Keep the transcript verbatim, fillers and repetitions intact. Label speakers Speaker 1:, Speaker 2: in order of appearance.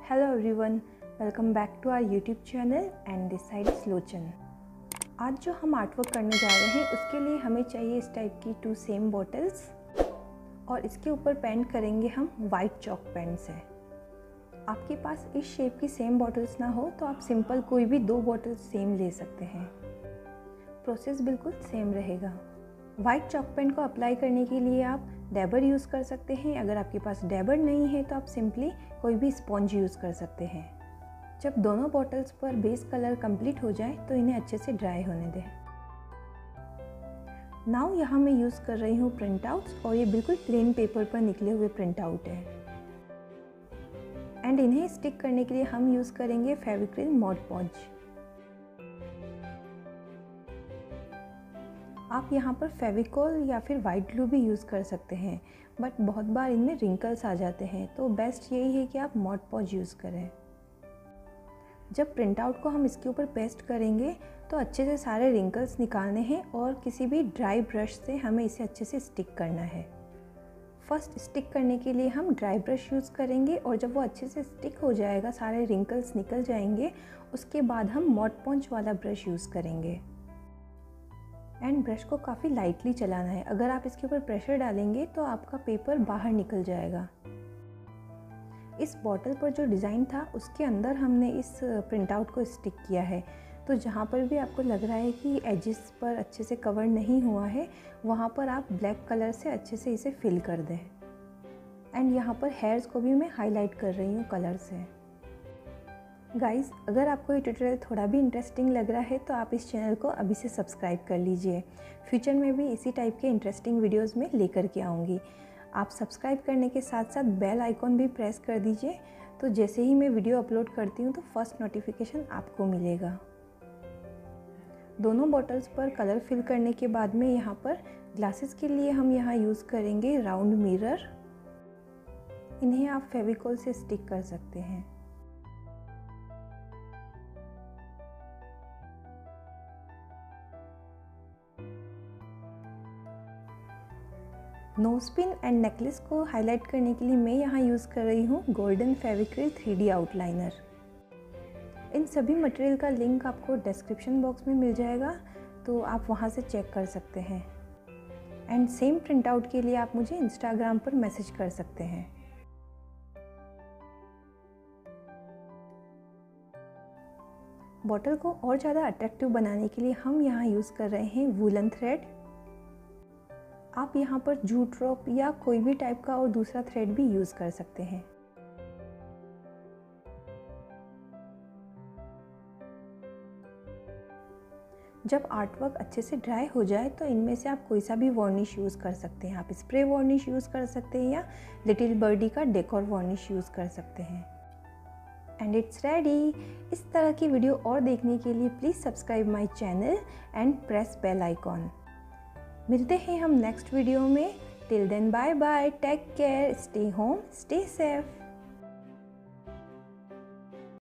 Speaker 1: Hello everyone, welcome back to our YouTube channel and this side is लोचन। आज जो हम artwork करने जा रहे हैं उसके लिए हमें चाहिए इस टाइप की टू सेम बॉटल्स और इसके ऊपर पेंट करेंगे हम वाइट चॉक पेन से। आपके पास इस शेप की सेम बॉटल्स ना हो तो आप सिंपल कोई भी दो बॉटल्स सेम ले सकते हैं। प्रोसेस बिल्कुल सेम रहेगा। वाइट चॉक पेन को अप्लाई करने के लिए आप डैबर यूज़ कर सकते हैं। अगर आपके पास डैबर नहीं है तो आप सिंपली कोई भी स्पॉन्ज यूज़ कर सकते हैं। जब दोनों bottles per base colour complete हो जाए तो इन्हें अच्छे से ड्राई होने दें। नाउ यहाँ मैं यूज़ कर रही हूँ प्रिंट आउट्स और ये बिल्कुल प्लेन पेपर पर निकले हुए प्रिंट आउट है। एंड इन्हें स्टिक करने के लिए हम यूज़ करेंगे फेविक्रिल मॉड पॉन्च। आप यहाँ पर फेविकॉल या फिर वाइट ग्लू भी यूज़ कर सकते हैं, बट बहुत बार इनमें रिंकल्स आ जाते हैं तो बेस्ट यही है कि आप मॉड पॉन्च यूज़ करें। जब प्रिंट आउट को हम इसके ऊपर पेस्ट करेंगे तो अच्छे से सारे रिंकल्स निकालने हैं और किसी भी ड्राई ब्रश से हमें इसे अच्छे से स्टिक करना है। फर्स्ट स्टिक करने के लिए हम ड्राई ब्रश यूज़ करेंगे और जब वो अच्छे से स्टिक हो जाएगा, सारे रिंकल्स निकल जाएंगे, उसके बाद हम मॉड पॉन्च वाला ब्रश यूज़ करेंगे। एंड ब्रश को काफ़ी लाइटली चलाना है। अगर आप इसके ऊपर प्रेशर डालेंगे तो आपका पेपर बाहर निकल जाएगा। इस बॉटल पर जो डिज़ाइन था उसके अंदर हमने इस प्रिंट आउट को स्टिक किया है, तो जहाँ पर भी आपको लग रहा है कि एजेस पर अच्छे से कवर नहीं हुआ है वहाँ पर आप ब्लैक कलर से अच्छे से इसे फिल कर दें। एंड यहाँ पर हेयर्स को भी मैं हाईलाइट कर रही हूँ कलर से। गाइस, अगर आपको ये ट्यूटोरियल थोड़ा भी इंटरेस्टिंग लग रहा है तो आप इस चैनल को अभी से सब्सक्राइब कर लीजिए। फ्यूचर में भी इसी टाइप के इंटरेस्टिंग वीडियोस में लेकर के आऊँगी। आप सब्सक्राइब करने के साथ साथ बेल आइकॉन भी प्रेस कर दीजिए, तो जैसे ही मैं वीडियो अपलोड करती हूँ तो फर्स्ट नोटिफिकेशन आपको मिलेगा। दोनों बॉटल्स पर कलर फिल करने के बाद में यहाँ पर ग्लासेस के लिए हम यहाँ यूज़ करेंगे राउंड मिरर। इन्हें आप फेविकॉल से स्टिक कर सकते हैं। नोज पिन एंड नेकलेस को हाईलाइट करने के लिए मैं यहाँ यूज़ कर रही हूँ golden Fevicryl three D outliner. इन सभी मटेरियल का लिंक आपको डिस्क्रिप्शन बॉक्स में मिल जाएगा, तो आप वहाँ से चेक कर सकते हैं। एंड सेम प्रिंट आउट के लिए आप मुझे इंस्टाग्राम पर मैसेज कर सकते हैं। बॉटल को और ज़्यादा अट्रैक्टिव बनाने के लिए हम यहाँ यूज़ कर रहे हैं वूलन थ्रेड। आप यहाँ पर जूट रोप या कोई भी टाइप का और दूसरा थ्रेड भी यूज़ कर सकते हैं। जब आर्टवर्क अच्छे से ड्राई हो जाए तो इनमें से आप कोई सा भी वार्निश यूज़ कर सकते हैं। आप स्प्रे वार्निश यूज़ कर सकते हैं या लिटिल बर्डी का डेकोर वार्निश यूज़ कर सकते हैं। And it's ready. इस तरह की वीडियो और देखने के लिए please subscribe my channel and press bell icon. मिलते हैं हम नेक्स्ट वीडियो में। Till then bye bye, take care, stay home, stay safe.